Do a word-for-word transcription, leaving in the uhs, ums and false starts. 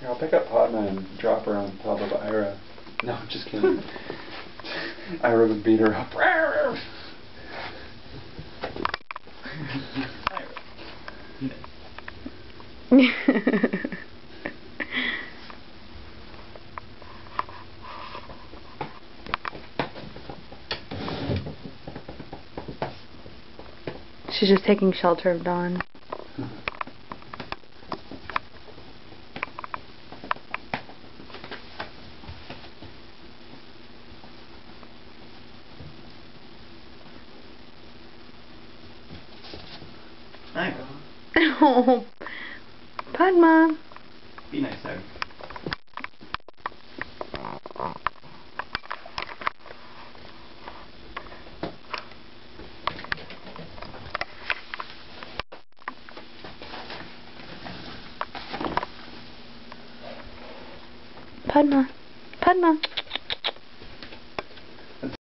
Here, I'll pick up Padma and drop her on top of Ira. No, just kidding. Ira would beat her up. She's just taking shelter of Dawn. Hi. Oh, Padma. Be nice, sir. Padma. Padma.